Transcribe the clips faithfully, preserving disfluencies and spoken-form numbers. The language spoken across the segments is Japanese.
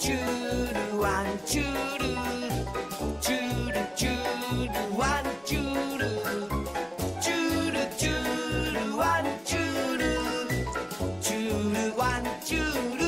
チュールワンチュールチュールチュールワンチュールチュールチュールワンチュールチュールワンチュール。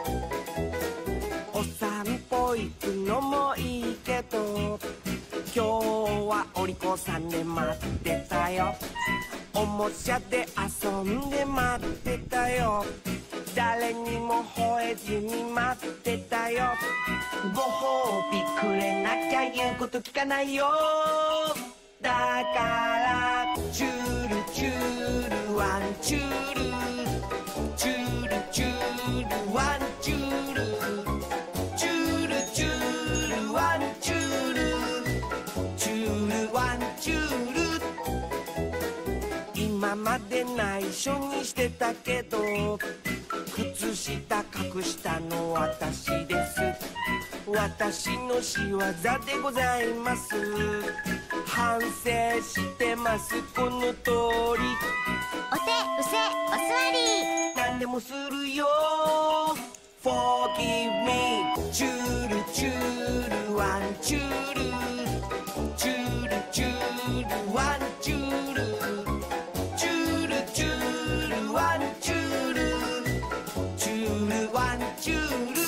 お散歩行くのもいいけど今日はお利口さんで待ってたよ。おもちゃで遊んで待ってたよ。誰にも吠えずに待ってたよ。ご褒美くれなきゃ言うこと聞かないよ。だからチュールチュールワンチュールチュールチュールワンチュールチュールチュールワンチュールチュールワンチュール。今まで内緒にしてたけど靴下隠したの私です。私の仕業でございます。反省してますこの通り。 お手うせお座り。 何でもするよ Forgive me チュールチュールワンチュールチュールチュールワンチュールチュールチュールワンチュールチュールワンチュール。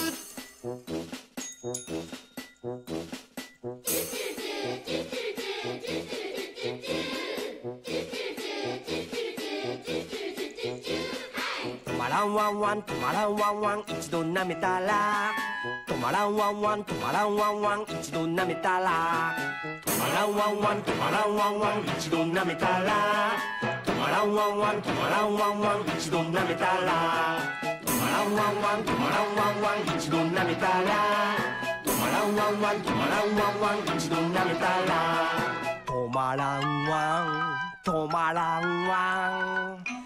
止まらんワンワン止まらんワンワン一度舐めたら止まらんワンワン止まらんワンワン一度舐めたら止まらんワンワン止まらんワンワン一度舐めたら止まらんワンワン止まらんワンワン一度舐めたら止まらんワンワン止まらんワンワン一度舐めたら止まらんワンワン止まらんワンワン一度舐めたら止まらんワン止まらんワン